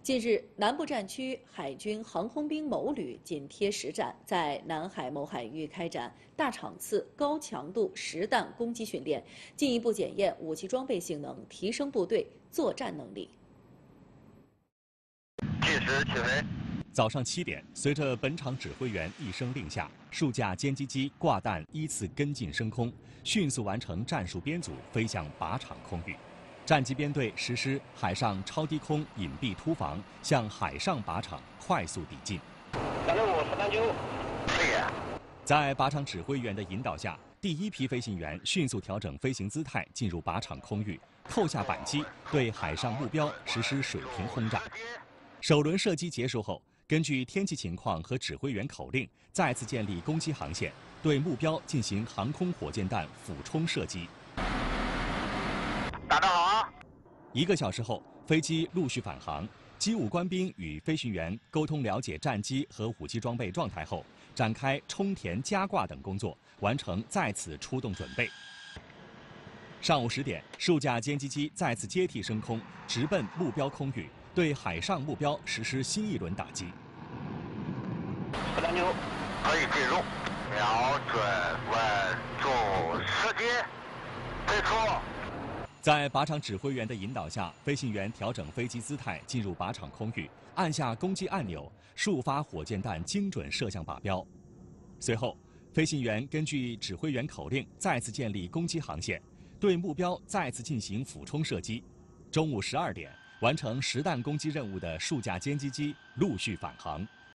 近日，南部战区海军航空兵某旅紧贴实战，在南海某海域开展大场次、高强度实弹攻击训练，进一步检验武器装备性能，提升部队作战能力。 计时起飞。 早上7点，随着本场指挥员一声令下，数架歼击机挂弹依次跟进升空，迅速完成战术编组，飞向靶场空域。战机编队实施海上超低空隐蔽突防，向海上靶场快速抵近。 365，可以。 在靶场指挥员的引导下，第一批飞行员迅速调整飞行姿态，进入靶场空域，扣下扳机，对海上目标实施水平轰炸。首轮射击结束后，根据天气情况和指挥员口令，再次建立攻击航线，对目标进行航空火箭弹俯冲射击。 打得好啊 ！1个小时后，飞机陆续返航，机务官兵与飞行员沟通了解战机和武器装备状态后，展开充填、加挂等工作，完成再次出动准备。上午10点，数架歼击机再次接替升空，直奔目标空域，对海上目标实施新一轮打击。 439，可以进入，瞄准稳住，射击，退出。 在靶场指挥员的引导下，飞行员调整飞机姿态，进入靶场空域，按下攻击按钮，数发火箭弹精准射向靶标。随后，飞行员根据指挥员口令，再次建立攻击航线，对目标再次进行俯冲射击。中午12点，完成实弹攻击任务的数架歼击机陆续返航。